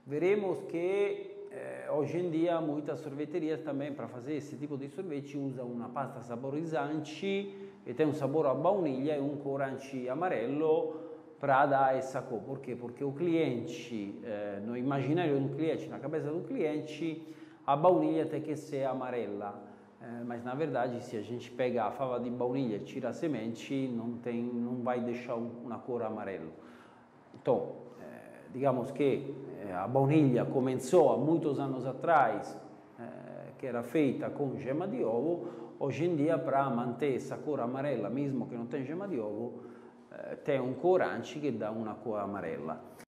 veremos que hoje em dia muitas sorveterias também para fazer esse tipo de sorvete usam uma pasta saborizante e tem um sabor a baunilha e um corante amarelo para dar essa cor. Por quê? Porque o cliente, no imaginário do cliente, na cabeça do cliente, a baunilha tem que ser amarela. Mas na verdade, se a gente pega a fava de baunilha e tira a semente, não vai deixar uma cor amarela. Então, digamos que a baunilha começou há muitos anos atrás, que era feita com gema de ovo. Hoje em dia, para manter essa cor amarela, mesmo que não tem gema de ovo, tem um corante que dá uma cor amarela.